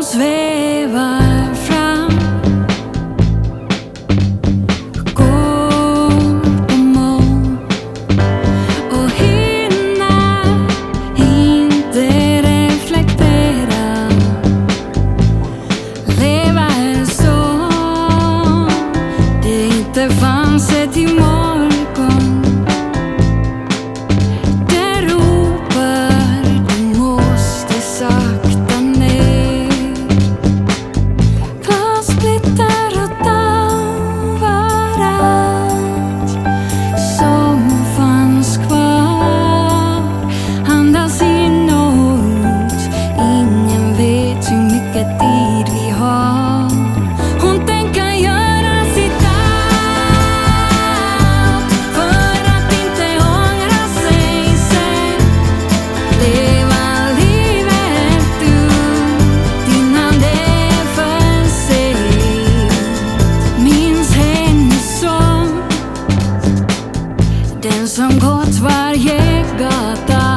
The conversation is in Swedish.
svävar fram, går på moln och hinner inte reflektera. Leva är så, det inte fanns ett imorgon. Det ropar, du måste sakta ner. Glassplitter och dammar, allt som fanns kvar andas in och ut. Ingen vet hur mycket tid vi har. Hon tänker göra sitt allt för att inte ångra sig sen. Leva livet ut innan det är för sent. Minns henne som den som gått varje gata